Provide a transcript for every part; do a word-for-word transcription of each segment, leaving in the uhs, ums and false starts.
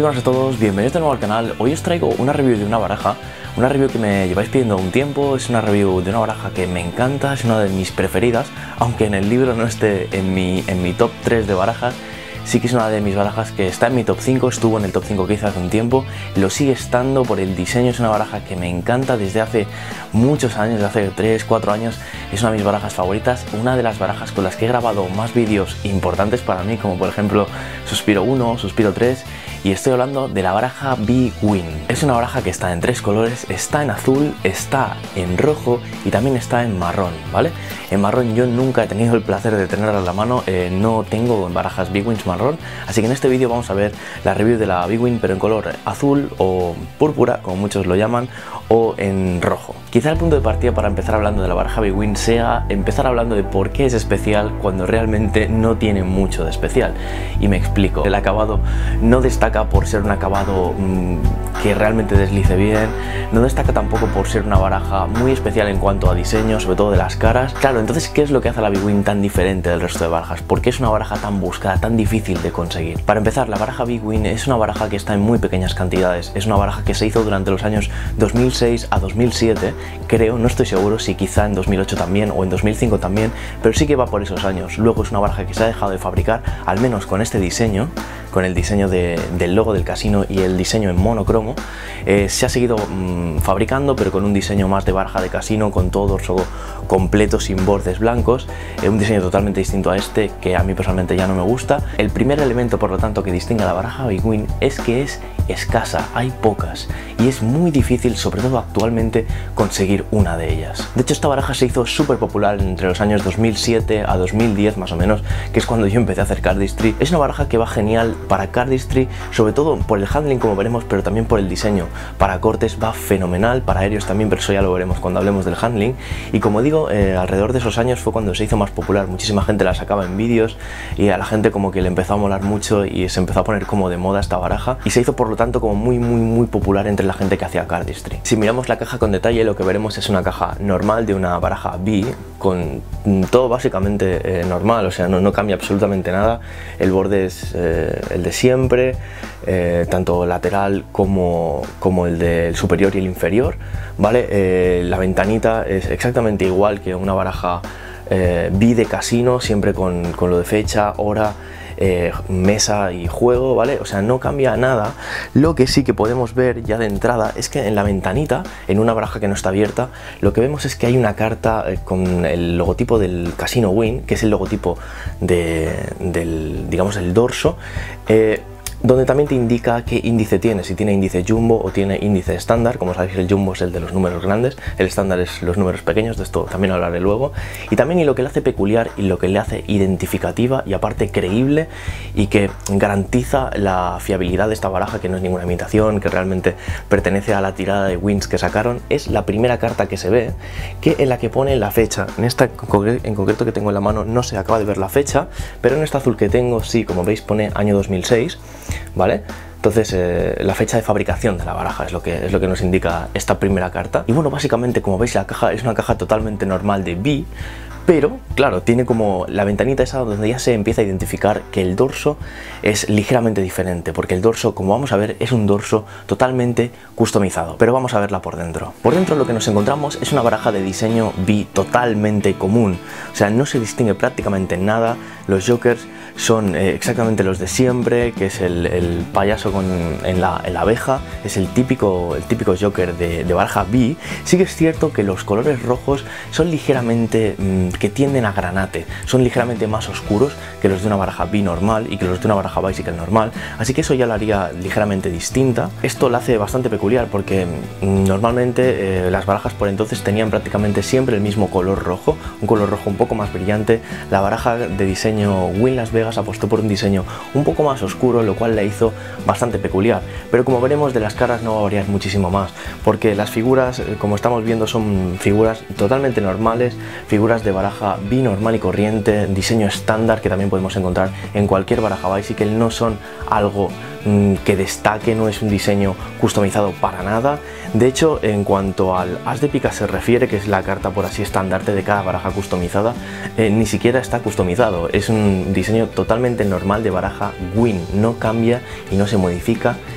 buenas a todos, bienvenidos de nuevo al canal. Hoy os traigo una review de una baraja, una review que me lleváis pidiendo un tiempo. Es una review de una baraja que me encanta, es una de mis preferidas, aunque en el libro no esté en mi, en mi top tres de barajas. Sí que es una de mis barajas que está en mi top cinco, estuvo en el top cinco que hice hace un tiempo, lo sigue estando por el diseño. Es una baraja que me encanta desde hace muchos años, desde hace tres, cuatro años, es una de mis barajas favoritas, una de las barajas con las que he grabado más vídeos importantes para mí, como por ejemplo Suspiro uno, Suspiro tres, y estoy hablando de la baraja Bwin. Es una baraja que está en tres colores, está en azul, está en rojo y también está en marrón, ¿vale? En marrón yo nunca he tenido el placer de tenerla en la mano, eh, no tengo barajas Bwin marrón, así que en este vídeo vamos a ver la review de la Bwin, pero en color azul o púrpura, como muchos lo llaman, o en rojo. Quizá el punto de partida para empezar hablando de la baraja Bwin sea empezar hablando de por qué es especial cuando realmente no tiene mucho de especial, y me explico. El acabado no destaca por ser un acabado mmm, que realmente deslice bien, no destaca tampoco por ser una baraja muy especial en cuanto a diseño, sobre todo de las caras. Claro, entonces, ¿qué es lo que hace a la Bwin tan diferente del resto de barajas? ¿Por qué es una baraja tan buscada, tan difícil de conseguir? Para empezar, la baraja Bwin es una baraja que está en muy pequeñas cantidades, es una baraja que se hizo durante los años dos mil seis a dos mil siete, creo, no estoy seguro si quizá en dos mil ocho también o en dos mil cinco también, pero sí que va por esos años. Luego es una baraja que se ha dejado de fabricar, al menos con este diseño, con el diseño de, del logo del casino y el diseño en monocromo. Eh, se ha seguido mmm, fabricando, pero con un diseño más de baraja de casino, con todo dorso completo, sin bordes blancos, eh, un diseño totalmente distinto a este, que a mí personalmente ya no me gusta. El primer elemento, por lo tanto, que distingue a la baraja Bwin es que es escasa, hay pocas, y es muy difícil, sobre todo actualmente, conseguir una de ellas. De hecho, esta baraja se hizo súper popular entre los años dos mil siete a dos mil diez más o menos, que es cuando yo empecé a hacer cardistry. Es una baraja que va genial para cardistry, sobre todo por el handling, como veremos, pero también por el diseño. Para cortes va fenomenal, para aéreos también, pero eso ya lo veremos cuando hablemos del handling. Y como digo, eh, alrededor de esos años fue cuando se hizo más popular, muchísima gente la sacaba en vídeos y a la gente como que le empezó a molar mucho y se empezó a poner como de moda esta baraja, y se hizo por lo tanto como muy muy muy popular entre la gente que hacía cardistry. Si miramos la caja con detalle, lo que veremos es una caja normal de una baraja B, con todo básicamente eh, normal, o sea, no, no cambia absolutamente nada. El borde es eh, el de siempre, eh, tanto lateral como, como el del superior y el inferior, ¿vale? Eh, la ventanita es exactamente igual que una baraja eh, B de casino, siempre con, con lo de fecha, hora, Eh, mesa y juego, ¿vale? O sea, no cambia nada. Lo que sí que podemos ver ya de entrada es que en la ventanita, en una baraja que no está abierta, lo que vemos es que hay una carta eh, con el logotipo del Casino Win, que es el logotipo de, del, digamos, el dorso, eh, donde también te indica qué índice tiene, si tiene índice jumbo o tiene índice estándar. Como sabéis, el jumbo es el de los números grandes, el estándar es los números pequeños, de esto también hablaré luego. Y también y lo que le hace peculiar y lo que le hace identificativa y aparte creíble, y que garantiza la fiabilidad de esta baraja, que no es ninguna imitación, que realmente pertenece a la tirada de wins que sacaron, es la primera carta que se ve, que en la que pone la fecha. En esta en concreto que tengo en la mano no se acaba de ver la fecha, pero en esta azul que tengo sí, como veis, pone año dos mil seis, ¿vale? Entonces eh, la fecha de fabricación de la baraja es lo que es lo que nos indica esta primera carta. Y bueno, básicamente, como veis, la caja es una caja totalmente normal de B, pero claro, tiene como la ventanita esa donde ya se empieza a identificar que el dorso es ligeramente diferente, porque el dorso, como vamos a ver, es un dorso totalmente customizado. Pero vamos a verla por dentro. Por dentro lo que nos encontramos es una baraja de diseño B totalmente común, o sea, no se distingue prácticamente en nada. Los jokers son eh, exactamente los de siempre, que es el, el payaso con, en, la, en la abeja, es el típico, el típico joker de, de baraja B. Sí que es cierto que los colores rojos son ligeramente, mmm, que tienden a granate, son ligeramente más oscuros que los de una baraja B normal y que los de una baraja bicycle normal, así que eso ya la haría ligeramente distinta. Esto la hace bastante peculiar porque mmm, normalmente eh, las barajas por entonces tenían prácticamente siempre el mismo color rojo, un color rojo un poco más brillante. La baraja de diseño Win Las Vegas apostó por un diseño un poco más oscuro, lo cual la hizo bastante peculiar, pero como veremos, de las caras no va a variar muchísimo más, porque las figuras, como estamos viendo, son figuras totalmente normales, figuras de baraja B normal y corriente, diseño estándar que también podemos encontrar en cualquier baraja bicycle, no son algo que destaque, no es un diseño customizado para nada. De hecho, en cuanto al as de pica se refiere, que es la carta por así estandarte de cada baraja customizada, eh, ni siquiera está customizado, es un diseño totalmente normal de baraja Win, no cambia y no se modifica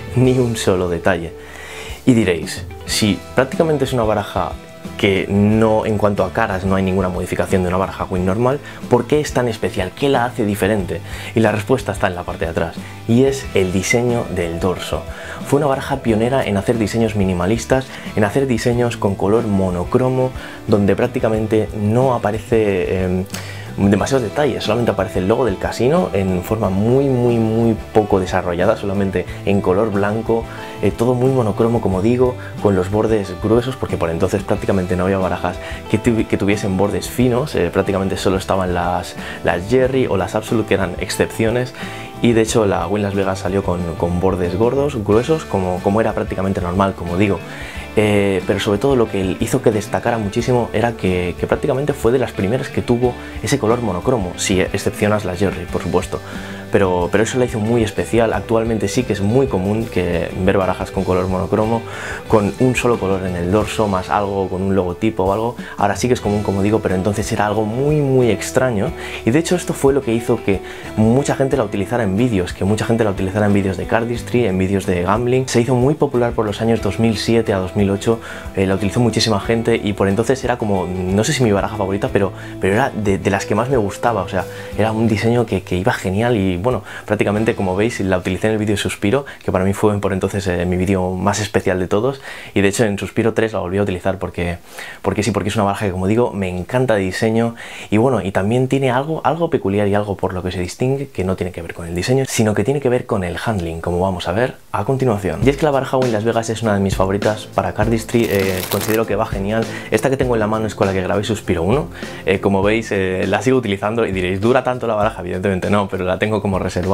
ni un solo detalle. Y diréis, si prácticamente es una baraja que no, en cuanto a caras, no hay ninguna modificación de una baraja Wing normal, ¿por qué es tan especial? ¿Qué la hace diferente? Y la respuesta está en la parte de atrás, y es el diseño del dorso. Fue una baraja pionera en hacer diseños minimalistas, en hacer diseños con color monocromo, donde prácticamente no aparece eh, demasiados detalles, solamente aparece el logo del casino en forma muy muy muy poco desarrollada, solamente en color blanco, eh, todo muy monocromo, como digo, con los bordes gruesos, porque por entonces prácticamente no había barajas que, tu que tuviesen bordes finos, eh, prácticamente solo estaban las, las Jerry o las Absolute, que eran excepciones. Y de hecho la Wing Las Vegas salió con, con bordes gordos, gruesos, como, como era prácticamente normal, como digo. Eh, pero sobre todo lo que hizo que destacara muchísimo era que, que prácticamente fue de las primeras que tuvo ese color monocromo, si excepcionas las Jerry, por supuesto. Pero, pero eso la hizo muy especial. Actualmente sí que es muy común que ver barajas con color monocromo, con un solo color en el dorso, más algo con un logotipo o algo. Ahora sí que es común, como digo, pero entonces era algo muy muy extraño. Y de hecho esto fue lo que hizo que mucha gente la utilizara en vídeos, que mucha gente la utilizara en vídeos de cardistry, en vídeos de gambling. Se hizo muy popular por los años dos mil siete a dos mil ocho, eh, la utilizó muchísima gente y por entonces era como, no sé si mi baraja favorita, pero, pero era de, de las que más me gustaba. O sea, era un diseño que, que iba genial y bueno, prácticamente, como veis, la utilicé en el vídeo de Suspiro, que para mí fue por entonces eh, mi vídeo más especial de todos, y de hecho en Suspiro tres la volví a utilizar porque, porque sí, porque es una baraja que, como digo, me encanta de diseño y bueno, y también tiene algo, algo peculiar y algo por lo que se distingue, que no tiene que ver con el diseño, sino que tiene que ver con el handling, como vamos a ver a continuación. Y es que la baraja Wing Las Vegas es una de mis favoritas para cardistry, eh, considero que va genial. Esta que tengo en la mano es con la que grabé Suspiro uno, eh, como veis eh, la sigo utilizando y diréis, ¿dura tanto la baraja? Evidentemente no, pero la tengo como reservada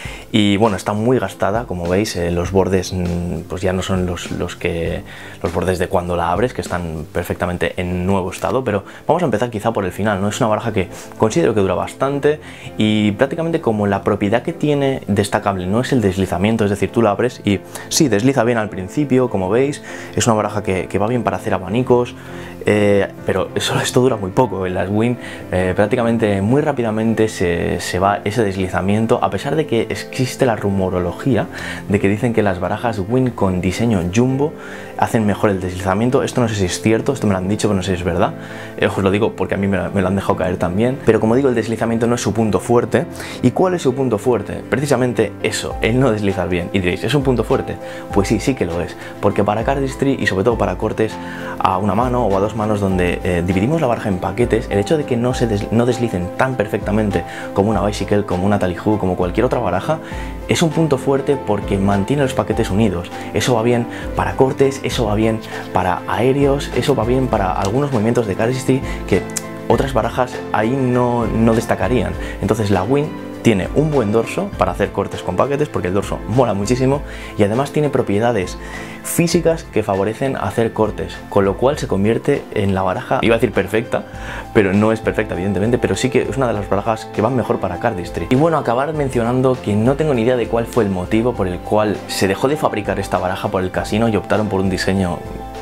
y bueno, está muy gastada, como veis, eh, los bordes pues ya no son los, los que los bordes de cuando la abres, que están perfectamente en nuevo estado, pero vamos a empezar quizá por el final, ¿no? Es una baraja que considero que dura bastante y prácticamente como la propiedad que tiene destacable no es el deslizamiento, es decir, tú la abres y sí, desliza bien al principio, como veis, es una baraja que, que va bien para hacer abanicos, eh, pero eso, esto dura muy poco. En las Wing eh, prácticamente muy rápidamente se, se va ese deslizamiento, a pesar de que existe la rumorología de que dicen que las barajas Wing con diseño jumbo hacen mejor el deslizamiento. Esto no sé si es cierto, esto me lo han dicho, pero no sé si es verdad, eh, os lo digo porque a mí me, me lo han dejado caer también, pero como digo, el deslizamiento no es su punto fuerte. ¿Y cuál es su punto fuerte? Precisamente eso, el no deslizar bien. Y diréis, ¿es un punto fuerte? Pues sí, sí que lo es, porque para cardistry y sobre todo para cortes a una mano o a dos manos donde eh, dividimos la baraja en paquetes, el hecho de que no se des no deslicen tan perfectamente como una bicycle, como una tallyhoo, como cualquier otra baraja, es un punto fuerte porque mantiene los paquetes unidos. Eso va bien para cortes, eso va bien para aéreos, eso va bien para algunos movimientos de cardistry que otras barajas ahí no, no destacarían. Entonces la Wing tiene un buen dorso para hacer cortes con paquetes, porque el dorso mola muchísimo, y además tiene propiedades físicas que favorecen hacer cortes, con lo cual se convierte en la baraja, iba a decir perfecta, pero no es perfecta evidentemente, pero sí que es una de las barajas que van mejor para cardistry. Y bueno, acabar mencionando que no tengo ni idea de cuál fue el motivo por el cual se dejó de fabricar esta baraja por el casino y optaron por un diseño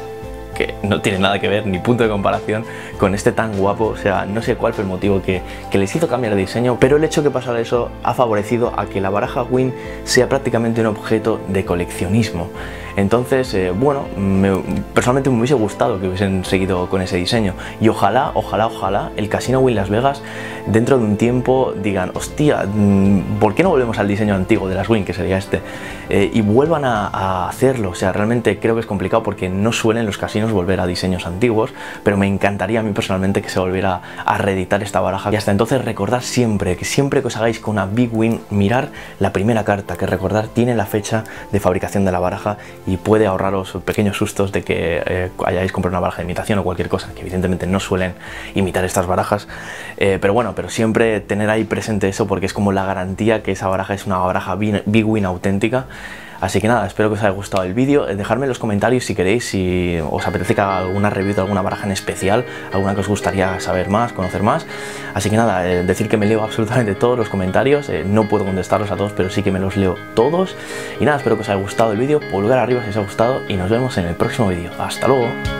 que no tiene nada que ver, ni punto de comparación con este tan guapo. O sea, no sé cuál fue el motivo que, que les hizo cambiar de diseño, pero el hecho que pasara eso ha favorecido a que la baraja Wing sea prácticamente un objeto de coleccionismo. Entonces, eh, bueno, me, personalmente me hubiese gustado que hubiesen seguido con ese diseño y ojalá, ojalá, ojalá el Casino Wing Las Vegas dentro de un tiempo digan, hostia, ¿por qué no volvemos al diseño antiguo de las Wing, que sería este? Eh, y vuelvan a, a hacerlo. O sea, realmente creo que es complicado porque no suelen los casinos volver a diseños antiguos, pero me encantaría a mí personalmente que se volviera a reeditar esta baraja. Y hasta entonces recordar siempre, que siempre que os hagáis con una Big Win, mirar la primera carta, que recordar tiene la fecha de fabricación de la baraja y puede ahorraros pequeños sustos de que eh, hayáis comprado una baraja de imitación o cualquier cosa, que evidentemente no suelen imitar estas barajas, eh, pero bueno, pero siempre tener ahí presente eso porque es como la garantía que esa baraja es una baraja Big Win auténtica. Así que nada, espero que os haya gustado el vídeo. Dejadme en los comentarios si queréis, si os apetece que haga alguna review de alguna baraja en especial, alguna que os gustaría saber más, conocer más. Así que nada, eh, decir que me leo absolutamente todos los comentarios, eh, no puedo contestarlos a todos, pero sí que me los leo todos. Y nada, espero que os haya gustado el vídeo, pulgar arriba si os ha gustado y nos vemos en el próximo vídeo. ¡Hasta luego!